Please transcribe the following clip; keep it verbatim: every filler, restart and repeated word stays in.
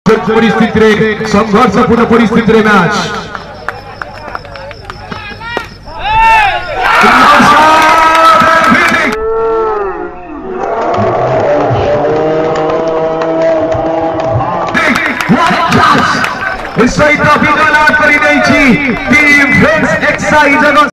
परिस्थिति रे संघर्षपूर्ण परिस्थिति रे मैच सहित विजय लाभ कर टीम फ्रेंड्स एक्साइज।